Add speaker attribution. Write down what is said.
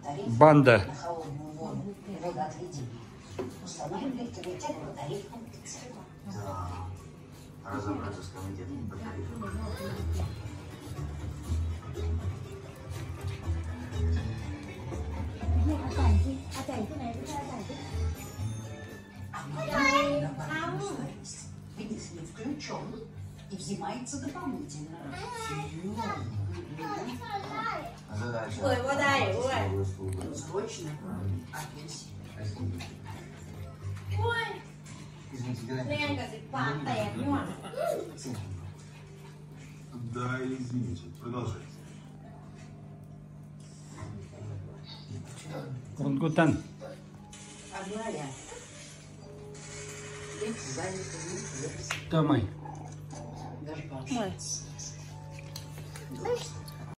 Speaker 1: Банда.
Speaker 2: Да. Разобраться с комитетом по тарифам.
Speaker 3: Если включен и взимается дополнительно.
Speaker 2: Задача.
Speaker 4: Ой, вот дай, ой.
Speaker 3: Срочно. А пенсии?
Speaker 4: Ой,
Speaker 2: Извините,
Speaker 4: เรียน
Speaker 2: Геннадий.
Speaker 4: กับสิปากแตกนี่หว่า
Speaker 5: Да, извините, продолжайте.
Speaker 1: Орангутан.
Speaker 3: Аглая. Эти заняты не
Speaker 1: Давай.
Speaker 3: даже пообщаться.